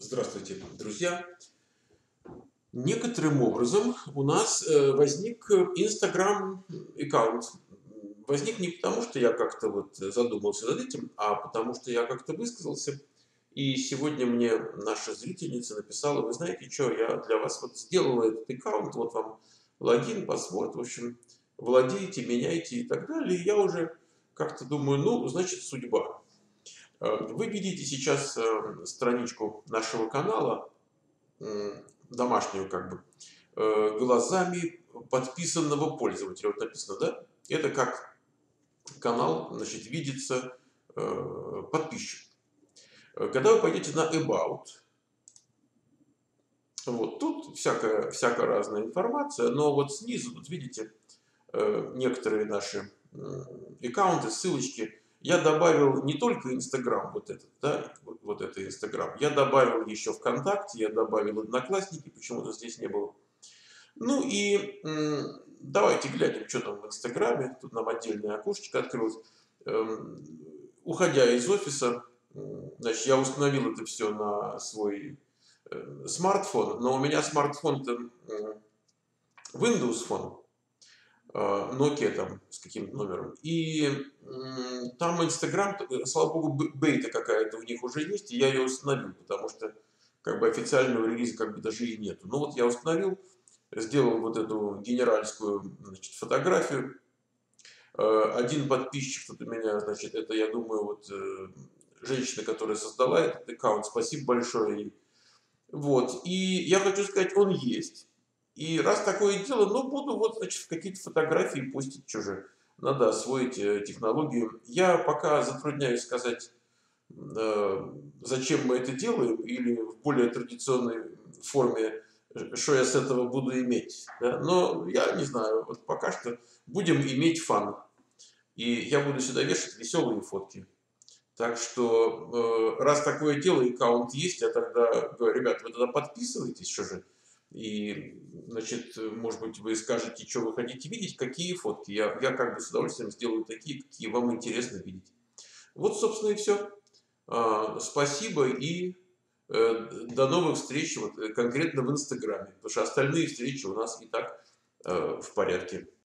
Здравствуйте, друзья! Некоторым образом у нас возник Инстаграм аккаунт. Возник не потому, что я как-то вот задумался над этим, а потому что я как-то высказался. И сегодня мне наша зрительница написала: вы знаете что, я для вас вот сделала этот аккаунт, вот вам логин, паспорт, в общем, владеете, меняйте и так далее. И я уже как-то думаю, ну, значит, судьба. Вы видите сейчас страничку нашего канала, домашнюю как бы, глазами подписанного пользователя. Вот написано, да? Это как канал, значит, видится подписчик. Когда вы пойдете на About, вот тут всякая разная информация, но вот снизу, тут видите, некоторые наши аккаунты, ссылочки. Я добавил не только Инстаграм, вот этот, да, вот это Инстаграм. Я добавил еще ВКонтакте, я добавил Одноклассники, почему-то здесь не было. Ну и давайте глянем, что там в Инстаграме. Тут нам отдельное окошечко открылось. Эм, Уходя из офиса, значит, я установил это все на свой смартфон, но у меня смартфон-то Windows Phone, Nokia там с каким-то номером. И там Инстаграм, слава богу, бета какая-то у них уже есть, и я ее установил, потому что как бы официального релиза как бы даже и нету. Ну вот я установил, сделал вот эту генеральскую, значит, фотографию. Один подписчик тут у меня, значит, это, я думаю, вот женщина, которая создала этот аккаунт, спасибо большое ей. Вот, и я хочу сказать, он есть. И раз такое дело, ну, буду вот, значит, какие-то фотографии постить чужие. Надо освоить технологию. Я пока затрудняюсь сказать, зачем мы это делаем, или в более традиционной форме, что я с этого буду иметь. Да? Но я не знаю, вот пока что будем иметь фан. И я буду сюда вешать веселые фотки. Так что, раз такое дело, аккаунт есть, я тогда говорю, ребят, вы туда подписывайтесь, что же, и, значит, может быть, вы скажете, что вы хотите видеть, какие фотки. Я как бы с удовольствием сделаю такие, какие вам интересно видеть. Вот, собственно, и все. Спасибо и до новых встреч вот, конкретно в Инстаграме, потому что остальные встречи у нас и так в порядке.